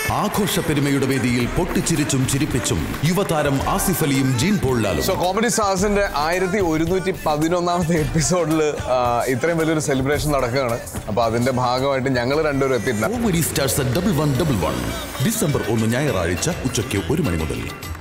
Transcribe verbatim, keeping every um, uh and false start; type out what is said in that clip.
ആഘോഷ പെരുമയുടെ വേദിയിൽ പൊട്ടിച്ചിരിച്ചും ചിരിപ്പിച്ചും യുവതാരം ആസിഫ് അലിയും ജീൻ പോൾ ലാലും. സോ കോമഡി സ്റ്റാർസിന്റെ ആയിരത്തി ഒരുന്നൂറ്റി പതിനൊന്നാമത്തെ എപ്പിസോഡിൽ ഇത്രയും വലിയൊരു സെലിബ്രേഷൻ നടക്കുകയാണ്. അപ്പൊ അതിന്റെ ഭാഗമായിട്ട് ഞങ്ങൾ രണ്ടുപേരും എത്തിയിട്ടുണ്ട്. Comedy stars double one double one December ഒന്ന് ഞായറാഴ്ച ഉച്ചയ്ക്ക് ഒരു മണി മുതൽ.